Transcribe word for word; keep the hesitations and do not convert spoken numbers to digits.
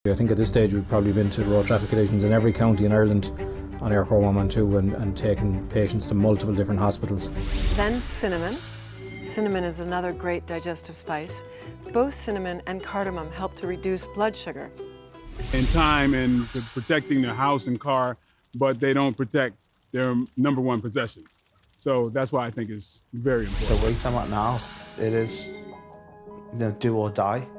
I think at this stage we've probably been to road traffic collisions in every county in Ireland on our four one one two and, and taken patients to multiple different hospitals. Then cinnamon. Cinnamon is another great digestive spice. Both cinnamon and cardamom help to reduce blood sugar. And time and protecting their house and car, but they don't protect their number one possession. So that's why I think it's very important. The weight I'm at now, it is, you know, do or die.